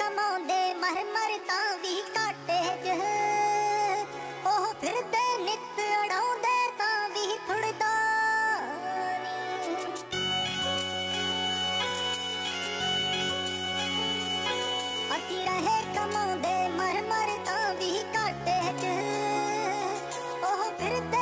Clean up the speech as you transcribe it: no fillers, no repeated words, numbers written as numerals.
कमाउंदे मर मर तां भी घाटे च ओह फिरदे नित अड़ाउंदे तां भी थुड़दा असी रहे कमाउंदे मर मर तां भी घाटे च ओह फिरदे